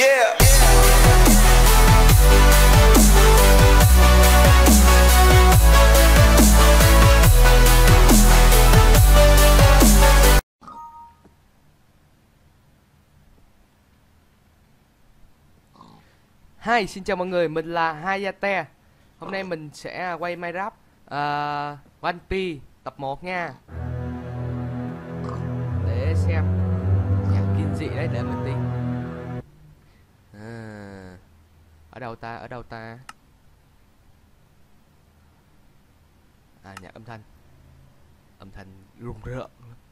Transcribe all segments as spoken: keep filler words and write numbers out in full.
Yeah. Hi, xin chào mọi người, mình là Hayate. Hôm nay mình sẽ quay Minecraft uh, One Piece tập một nha. Để xem nhạc kinh dị đấy, để mình đi. À, ở đâu ta, ở đâu ta? À, nhạc âm thanh. Âm thanh rùng rợn.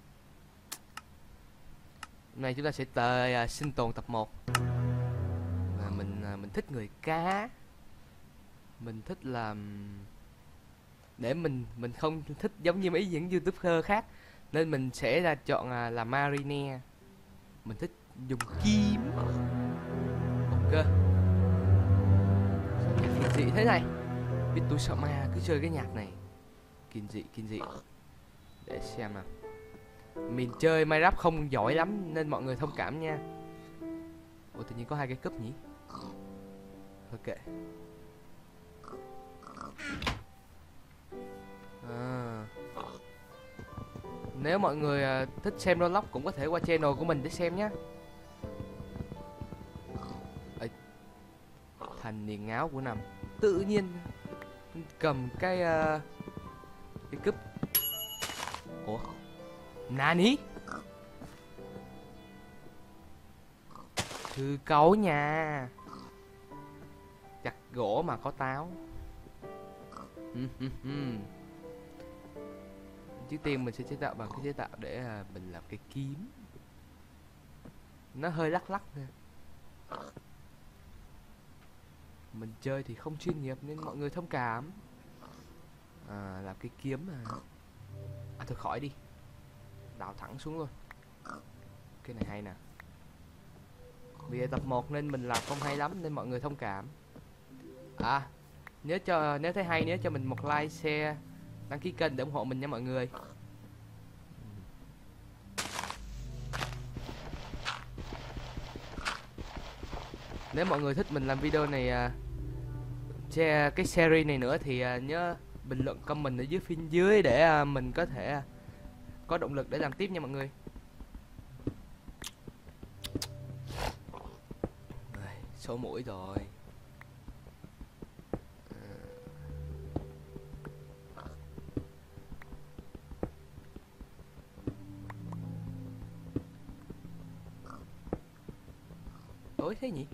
Hôm nay chúng ta sẽ tới uh, sinh tồn tập một. Và mình uh, mình thích người cá. Mình thích làm, để mình mình không thích giống như mấy những YouTuber khác, nên mình sẽ ra chọn uh, là Marine. Mình thích dùng kiếm. Ok. Sao nhạc kinh dị thế này? Biết tôi sợ ma cứ chơi cái nhạc này. Kinh dị, kinh dị. Để xem nào. Mình chơi Minecraft không giỏi lắm nên mọi người thông cảm nha. Ủa tự nhiên có hai cái cúp nhỉ? Ok. À. Nếu mọi người uh, thích xem Roblox cũng có thể qua channel của mình để xem nhé. Ê, thành niên ngáo của nằm tự nhiên cầm cái uh, cái cúp. Ủa Nani? Thư cấu nha. Chặt gỗ mà có táo. Trước tiên mình sẽ chế tạo bằng cái chế tạo để à, mình làm cái kiếm. Nó hơi lắc lắc nè. Mình chơi thì không chuyên nghiệp nên mọi người thông cảm. À, làm cái kiếm mà. À thôi khỏi đi. Đào thẳng xuống luôn. Cái này hay nè. Vì tập một nên mình làm không hay lắm nên mọi người thông cảm. À, nhớ cho nếu thấy hay nhớ cho mình một like, share, đăng ký kênh để ủng hộ mình nha mọi người. Nếu mọi người thích mình làm video này, share cái series này nữa thì nhớ bình luận comment ở dưới phía dưới để mình có thể có động lực để làm tiếp nha mọi người. Số mũi rồi. Tối thế nhỉ?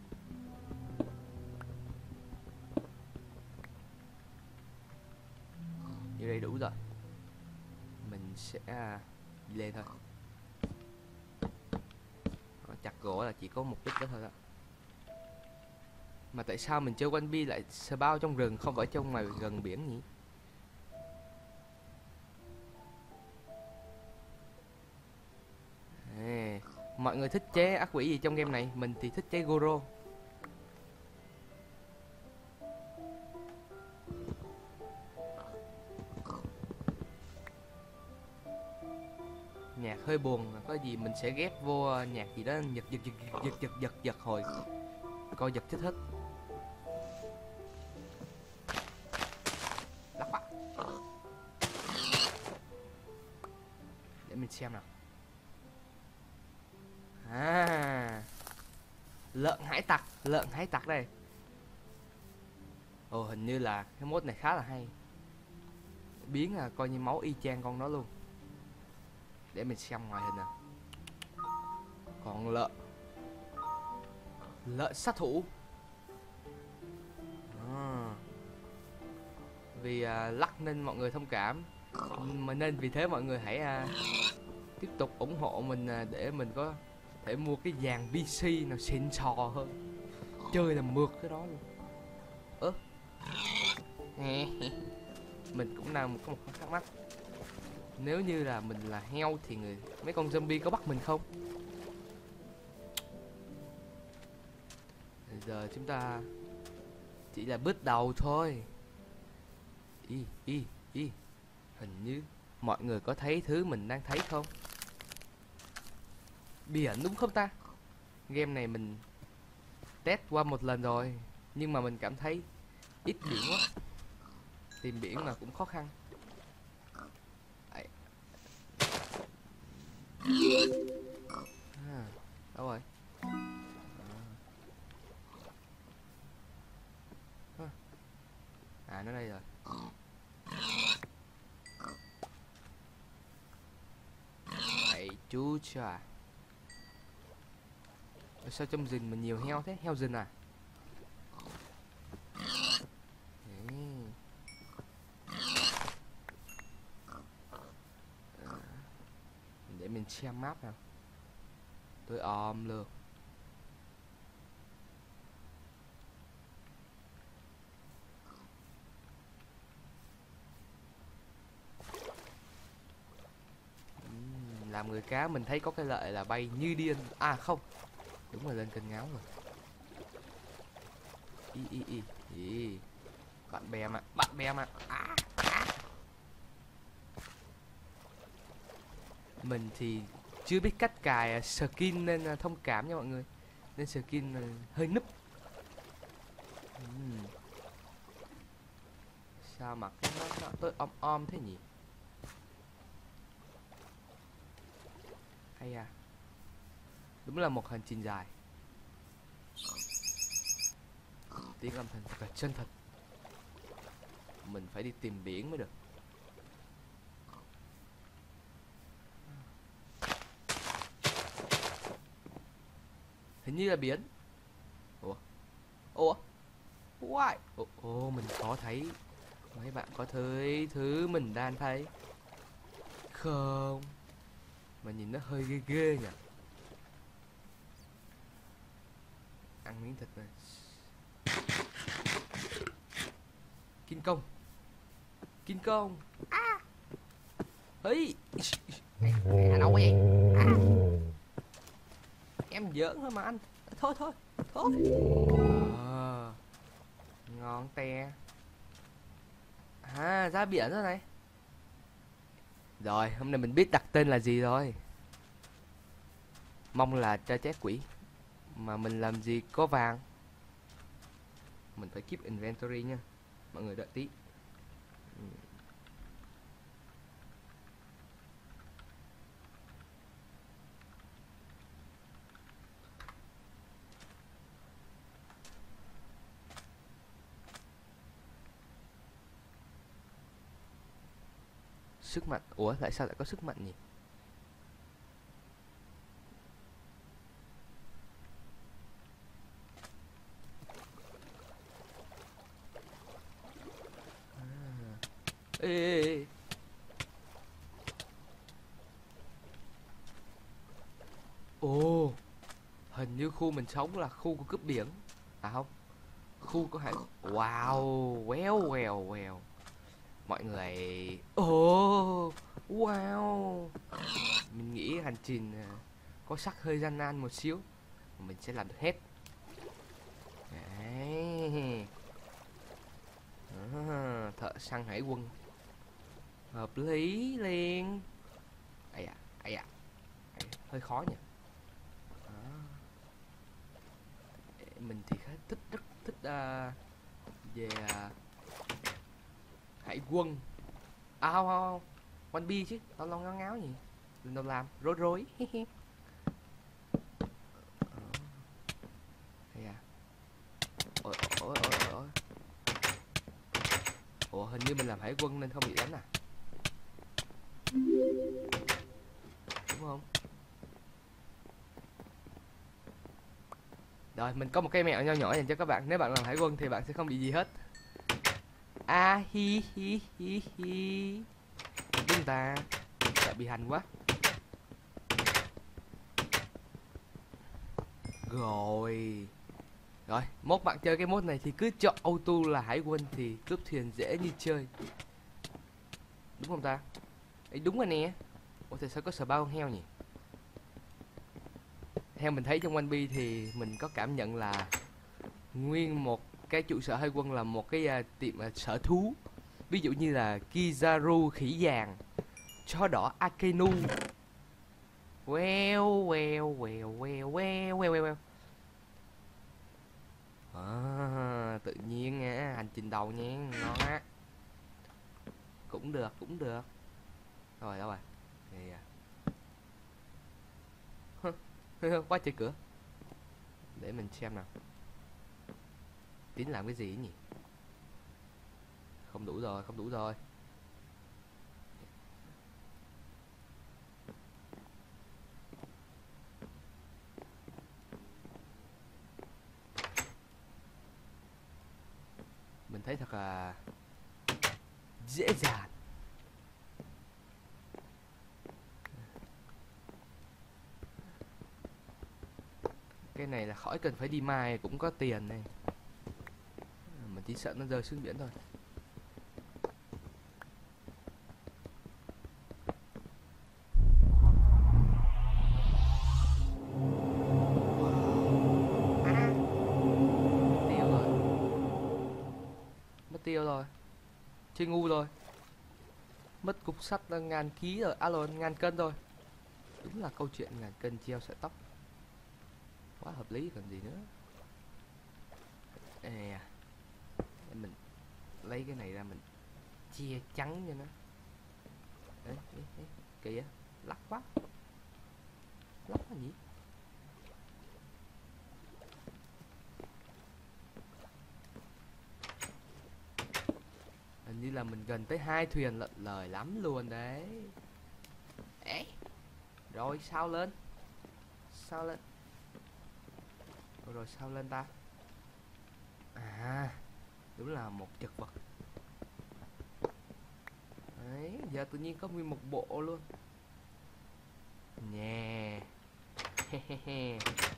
Như đây đủ rồi. Mình sẽ đi lên thôi. Chặt gỗ là chỉ có mục đích đó thôi đó. Mà tại sao mình chơi One Piece lại spawn trong rừng không phải trong ngoài gần biển nhỉ? À, mọi người thích chế ác quỷ gì trong game này? Mình thì thích chế Goro. Nhạc hơi buồn, có gì mình sẽ ghép vô nhạc gì đó giật giật giật giật giật giật giật hồi coi giật thích hết. Lắc bạc. Để mình xem nào. À, lợn hải tặc, lợn hải tặc đây. Ồ, hình như là cái mode này khá là hay. Biến là coi như máu y chang con đó luôn. Để mình xem ngoài hình nào. Còn lợn, lợn sát thủ. À, vì à, lắc nên mọi người thông cảm. Mà nên vì thế mọi người hãy à, tiếp tục ủng hộ mình à, để mình có thể mua cái dàn pê xê nào xịn sò hơn. Chơi là mượt cái đó luôn. Ơ mình cũng đang có một thắc mắc. Nếu như là mình là heo thì người mấy con zombie có bắt mình không? Bây giờ chúng ta chỉ là bước đầu thôi. Ý, ý, ý. Hình như mọi người có thấy thứ mình đang thấy không? Biển đúng không ta? Game này mình test qua một lần rồi, nhưng mà mình cảm thấy ít biển quá, tìm biển mà cũng khó khăn. Đấy. À, đâu rồi? À, à nó đây rồi. Đấy, chú chà. Sao trong rừng mình nhiều heo thế? Heo rừng à? Đấy. Để mình xem map nào. Tôi om luôn. Uhm, làm người cá mình thấy có cái lợi là bay như điên. À không, đúng rồi, lên cân ngáo rồi. Y y y y. Bạn bè mà, bạn bè mà. À, à. Mình thì chưa biết cách cài skin nên thông cảm nha mọi người. Nên skin hơi núp. uhm. Sao mà cái nó, nó tôi om om thế nhỉ? Hay à. Đúng là một hành trình dài. Tiếng âm thanh thật là chân thật. Mình phải đi tìm biển mới được. Hình như là biển. Ủa? Ủa? Why? Ồ, ồ, mình có thấy. Mấy bạn có thấy thứ mình đang thấy không? Mà nhìn nó hơi ghê ghê nhỉ. Ăn miếng thịt này. Kinh công. Kinh công. À. Ấy. À, đâu vậy? À. Em giỡn thôi mà anh. Thôi thôi. Thôi. À, ngon te. À, ra biển rồi này. Rồi, hôm nay mình biết đặt tên là gì rồi. Mong là cho chết quỷ. Mà mình làm gì có vàng. Mình phải keep inventory nha. Mọi người đợi tí. Sức mạnh. Ủa, tại sao lại có sức mạnh nhỉ? À. Ê, ê, ê. Ồ, hình như khu mình sống là khu của cướp biển. À không, khu của hải. Wow, well well well. Mọi người. Ồ, oh, wow. Mình nghĩ hành trình có sắc hơi gian nan một xíu. Mình sẽ làm được hết. Đấy. À, thợ săn hải quân. Hợp lý liền. Ây à, ây à. Hơi khó nhỉ. À. Mình thì khá thích, rất thích uh, về uh, hải quân. À không không không, One Piece chứ, tao lo ngáo ngáo gì. Đừng đâu làm, rối rối. Hay à. Ôi ôi ôi ôi. Ủa, hình như mình làm hải quân nên không bị đánh à? Đúng không? Rồi, mình có một cái mẹo nho nhỏ dành cho các bạn. Nếu bạn làm hải quân thì bạn sẽ không bị gì hết. À hi hi hi hi. Chúng ta đã bị hành quá. Rồi. Rồi, mốt bạn chơi cái mốt này thì cứ chọn auto là hải quân thì cướp thuyền dễ như chơi. Đúng không ta? Ấy đúng rồi nè. Ủa thì sao có sờ bao con heo nhỉ? Theo mình thấy trong One Piece thì mình có cảm nhận là nguyên một cái trụ sở hải quân là một cái uh, tiệm uh, sở thú. Ví dụ như là Kizaru khỉ vàng, chó đỏ Akenu. Well well well well well well well. đầu nha, ngon á. Cũng được, cũng được. Rồi đâu rồi? Thì à. Quá trời cửa. Để mình xem nào. Tính làm cái gì nhỉ? Không đủ rồi, không đủ rồi. Mình thấy thật là dễ dàng. Cái này là khỏi cần phải đi mai cũng có tiền này. Mình chỉ sợ nó rơi xuống biển thôi. Tiêu rồi. Mất tiêu rồi. Chơi ngu rồi. Mất cục sắt ngàn ký rồi. Alo, ngàn cân rồi. Đúng là câu chuyện ngàn cân treo sợi tóc. Quá hợp lý còn gì nữa. À, để mình lấy cái này ra mình chia trắng cho nó. Đấy, đấy, đấy. Kìa, lắc quá. Lắc quá nhỉ. Hình như là mình gần tới hai thuyền lận lời lắm luôn đấy. Ấy. Rồi sao lên? Sao lên? Rồi, rồi sao lên ta? À, đúng là một chật vật. Đấy, giờ tự nhiên có nguyên một bộ luôn. Nhè. Yeah.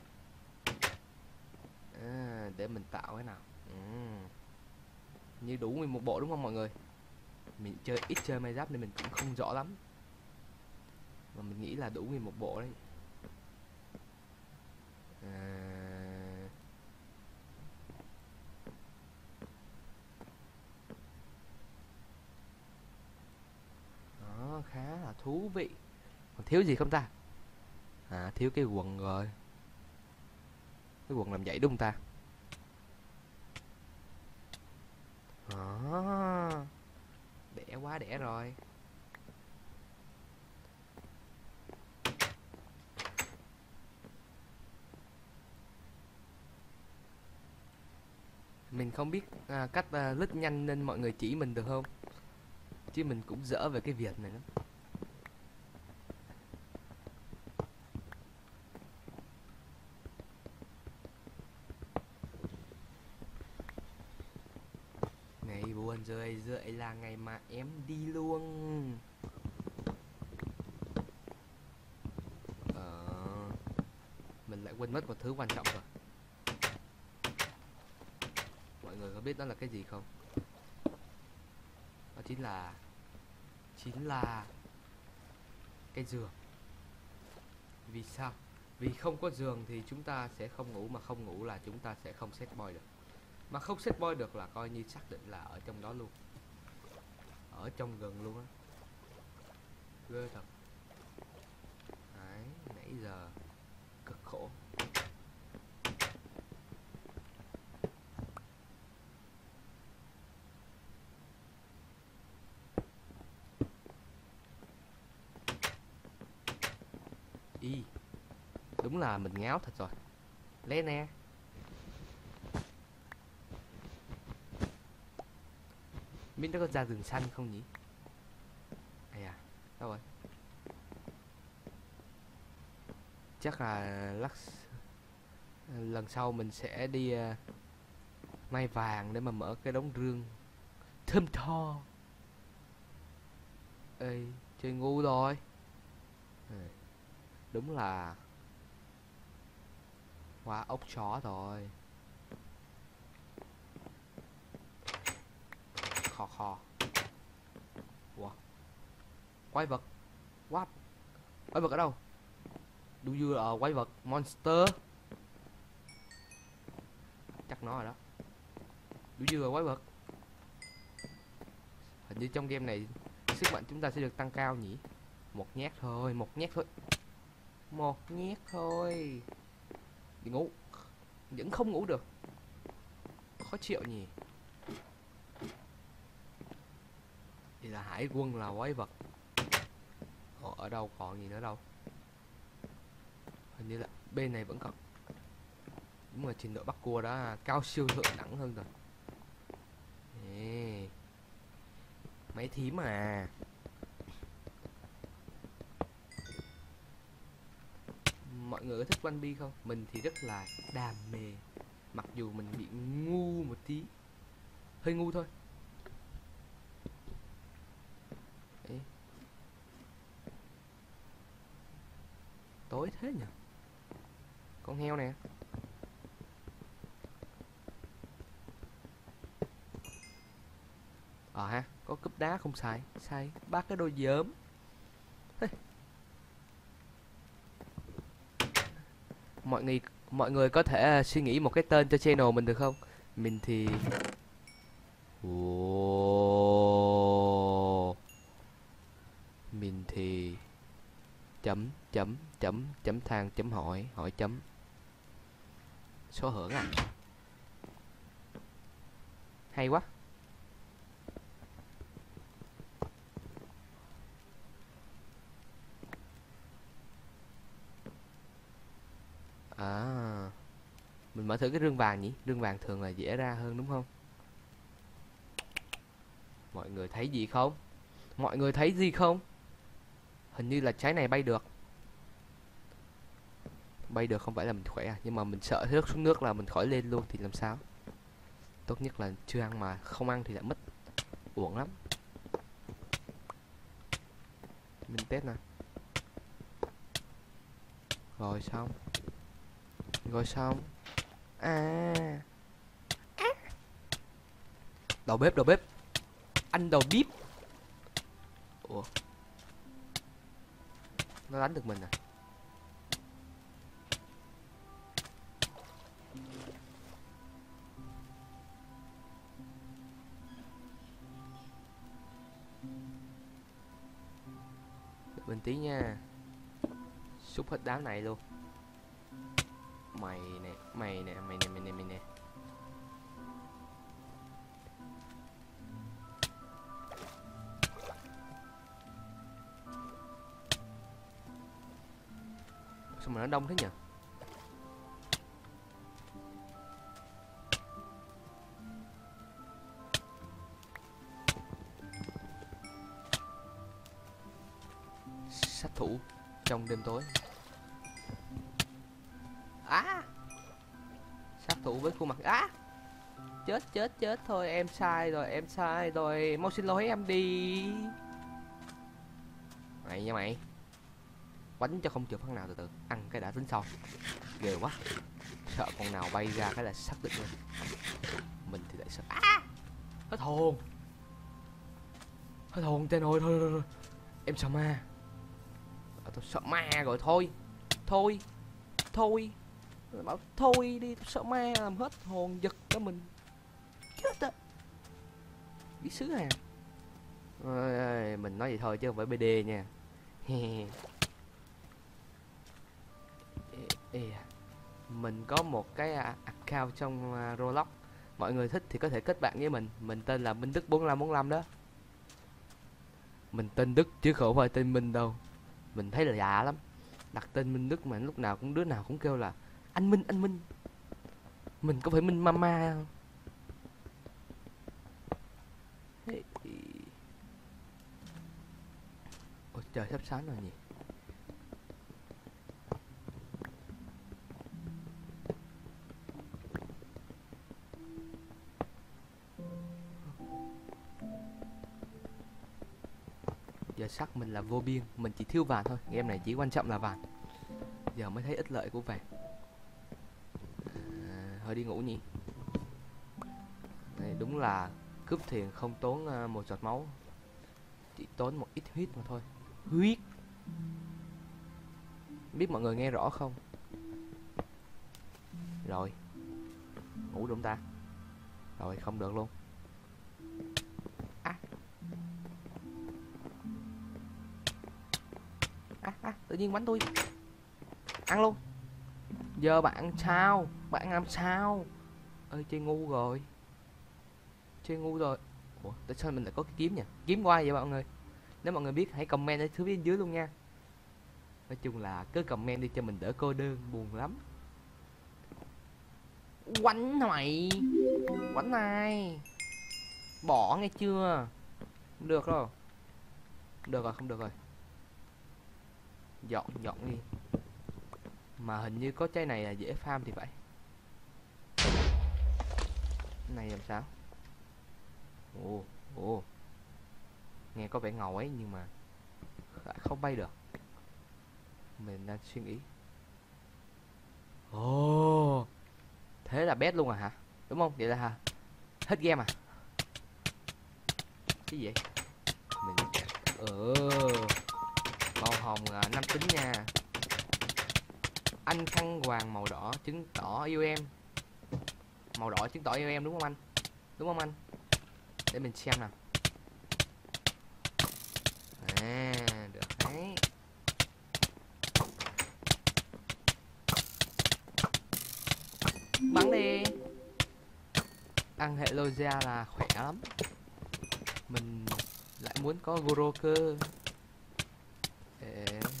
À, để mình tạo cái nào. Uhm. Như đủ nguyên một bộ đúng không mọi người? Mình chơi ít chơi Minecraft nên mình cũng không rõ lắm. Mà mình nghĩ là đủ nguyên một bộ đấy. À... Đó, khá là thú vị. Còn thiếu gì không ta? À, thiếu cái quần rồi. Cái quần làm vậy đúng không ta? À, đẻ quá đẻ rồi. Mình không biết à, cách à, lít nhanh nên mọi người chỉ mình được không? Chứ mình cũng dở về cái việc này lắm. Ngày buồn rơi rượi là ngày mà em đi luôn. Ờ, mình lại quên mất một thứ quan trọng rồi. Mọi người có biết đó là cái gì không? Đó chính là Chính là cái giường. Vì sao? Vì không có giường thì chúng ta sẽ không ngủ, mà không ngủ là chúng ta sẽ không set boy được. Mà không set boy được là coi như xác định là ở trong đó luôn. Ở trong gần luôn á. Ghê thật. Đấy, nãy giờ cực khổ. Y, đúng là mình ngáo thật rồi. Lé nè. Biết nó có ra rừng xanh không nhỉ? À à, đâu rồi? Chắc là lắc lần sau mình sẽ đi uh, mai vàng để mà mở cái đống rương thơm tho. Ê, chơi ngu rồi. À, đúng là qua ốc chó rồi. Khò khò. Ủa? Quái vật. What? Quái vật ở đâu? Do you ở quái vật monster? Chắc nó rồi đó. Do you ở quái vật. Hình như trong game này sức mạnh chúng ta sẽ được tăng cao nhỉ? Một nhát thôi, một nhát thôi. Một nhát thôi. Đi ngủ. Vẫn không ngủ được. Khó chịu nhỉ. Thì là hải quân là quái vật. Ồ, ở đâu còn gì nữa đâu. Hình như là bên này vẫn còn. Đúng là trình độ bắt cua đó cao siêu thượng đẳng hơn rồi. Ê, mấy thím à. Mọi người có thích One Piece không? Mình thì rất là đam mê. Mặc dù mình bị ngu một tí. Hơi ngu thôi. Ê. Tối thế nhỉ? Con heo nè. Ờ ha, có cúp đá không xài. Xài ba cái đồ dớm. Hey. Mọi người mọi người có thể uh, suy nghĩ một cái tên cho channel mình được không? Mình thì Wow. Mình thì chấm chấm chấm chấm than chấm hỏi hỏi chấm số hưởng à. Hay quá. À, mình mở thử cái rương vàng nhỉ. Rương vàng thường là dễ ra hơn đúng không? Mọi người thấy gì không? Mọi người thấy gì không? Hình như là trái này bay được. Bay được không phải là mình khỏe à. Nhưng mà mình sợ rớt xuống nước là mình khỏi lên luôn thì làm sao? Tốt nhất là chưa ăn mà không ăn thì lại mất. Uổng lắm. Mình test nè. Rồi xong. Rồi xong. À, đầu bếp đầu bếp. Anh đầu bếp. Ủa, nó đánh được mình à? Đợi mình tí nha. Xúc hết đám này luôn. Mày nè, mày nè, mày nè, mày nè, mày nè. Sao mà nó đông thế nhỉ? Sát thủ trong đêm tối. Á, sát thủ với khuôn mặt á. Chết chết chết thôi, em sai rồi, em sai rồi, mau xin lỗi em đi. Mày nha mày. Quánh cho không chịu phát nào, từ từ ăn cái đã tính sau. Ghê quá. Sợ con nào bay ra cái là xác định luôn. Mình thì lại sợ. À, hết hồn. Hết hồn tên ơi, thôi, thôi, thôi. Em sợ ma. À, tôi sợ ma rồi, thôi. Thôi. Thôi. Tôi bảo thôi đi, tôi sợ ma làm hết hồn giật cho mình. Chết á. Bị sứ à. Ôi, mình nói vậy thôi chứ không phải bê đê nha. ê, ê, mình có một cái account trong Roblox. Mọi người thích thì có thể kết bạn với mình. Mình tên là Minh Đức bốn lăm bốn lăm đó. Mình tên Đức chứ không phải tên Minh đâu. Mình thấy là lạ lắm. Đặt tên Minh Đức mà lúc nào cũng đứa nào cũng kêu là anh Minh, anh Minh. Mình có phải Minh Mama không? Ôi trời, sắp sáng rồi nhỉ. Giờ sắc mình là vô biên. Mình chỉ thiếu vàng thôi. Game này chỉ quan trọng là vàng. Giờ mới thấy ích lợi của vàng. À, hơi đi ngủ nhỉ. Đây đúng là cướp thuyền không tốn uh, một giọt máu. Chỉ tốn một ít huyết mà thôi. Huyết. Biết mọi người nghe rõ không? Rồi. Ngủ được ta? Rồi không được luôn. À. À, à, tự nhiên bắn tôi. Ăn luôn. Giờ bạn sao? Bạn làm sao? Ơi chơi ngu rồi. Chơi ngu rồi. Ủa, tại sao mình lại có cái kiếm nhỉ? Kiếm qua vậy mọi người? Nếu mọi người biết hãy comment ở phía bên dưới luôn nha. Nói chung là cứ comment đi cho mình đỡ cô đơn, buồn lắm. Quánh mày, quánh này, bỏ nghe chưa? Không được rồi, không được rồi, không được rồi. Dọn dọn đi. Mà hình như có trái này là dễ farm thì phải. Cái này làm sao? Ồ, ồ. Nghe có vẻ ngầu ấy nhưng mà lại không bay được. Mình đang suy nghĩ. Ồ, thế là bét luôn à hả? Đúng không? Vậy là hả? Hết game à? Cái gì vậy? Mình ờ màu hồng là năm tính nha. Anh khăn hoàng màu đỏ chứng tỏ yêu em. Màu đỏ chứng tỏ yêu em đúng không anh? Đúng không anh? Để mình xem nào. À, được đấy. Bắn đi. Ăn hệ Logia là khỏe lắm. Mình lại muốn có Goro cơ. Ê.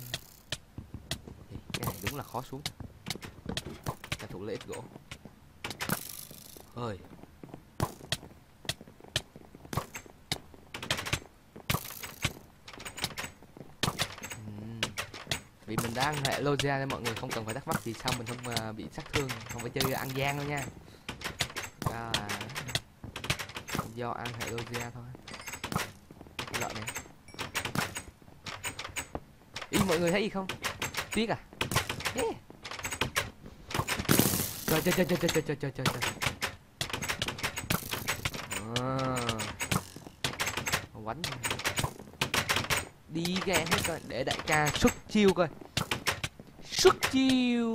Cái này đúng là khó xuống. Là thủ lễ gỗ. Ơi. Vì mình đã ăn hệ Logia nên mọi người không cần phải thắc mắc vì sao mình không uh, bị sát thương, không phải chơi ăn gian đâu nha. Đó là do ăn hệ Logia thôi. Cái lợn này. Ý mọi người thấy gì không? Tiếc à? Yeah. Trời trời trời trời trời trời trời trời trời. À. Quánh. Đi ra hết coi để đại ca xuất chiêu coi. Xuất chiêu.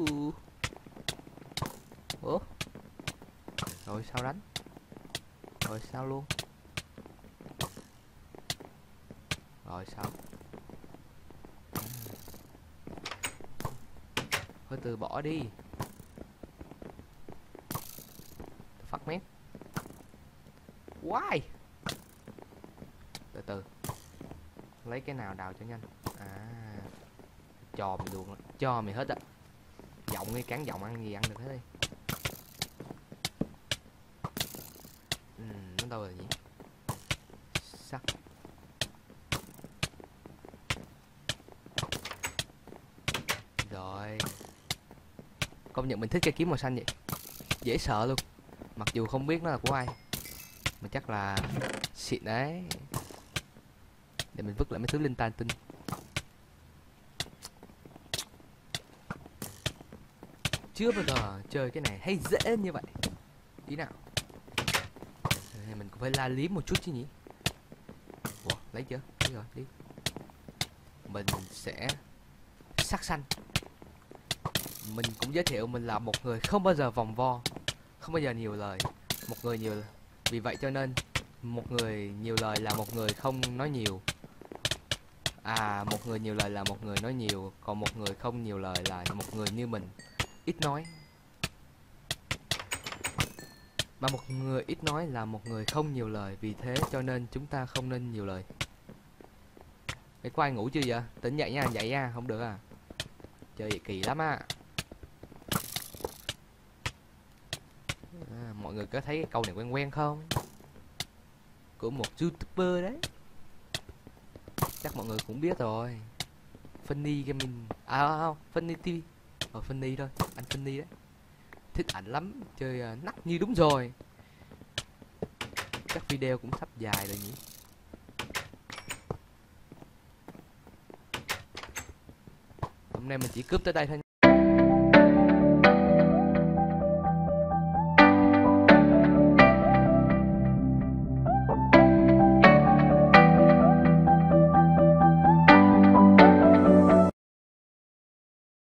Ủa? Rồi sao đánh? Rồi sao luôn? Rồi sao? À. Thôi từ bỏ đi. Phát mép. Why? Từ từ. Lấy cái nào đào cho nhanh. À, cho mày luôn, cho mày hết á. Giọng đi, cán giọng ăn gì ăn được hết đi. Ừ, nó đâu rồi nhỉ? Sắt. Rồi. Công nhận mình thích cây kiếm màu xanh vậy. Dễ sợ luôn. Mặc dù không biết nó là của ai. Mà chắc là xịn đấy. Để mình vứt lại mấy thứ linh tan tinh. Chưa bao giờ chơi cái này hay dễ như vậy. Tí nào mình cũng phải la liếm một chút chứ nhỉ. Ủa, lấy chưa? Lấy rồi, đi. Mình sẽ sắc xanh. Mình cũng giới thiệu mình là một người không bao giờ vòng vo, không bao giờ nhiều lời. Một người nhiều lời. Vì vậy cho nên một người nhiều lời là một người không nói nhiều. À, một người nhiều lời là một người nói nhiều. Còn một người không nhiều lời là một người như mình, ít nói. Mà một người ít nói là một người không nhiều lời. Vì thế cho nên chúng ta không nên nhiều lời. Để có ai ngủ chưa vậy? Tỉnh dậy nha, dậy nha, không được à. Chơi vậy kỳ lắm á. À, mọi người có thấy cái câu này quen quen không? Của một YouTuber đấy. Chắc mọi người cũng biết rồi. Funny Gaming. À không, Funny ti vi. Ờ, Funny thôi, anh Funny đấy. Thích ảnh lắm, chơi uh, nắc như đúng rồi. Chắc video cũng sắp dài rồi nhỉ. Hôm nay mình chỉ cướp tới đây thôi.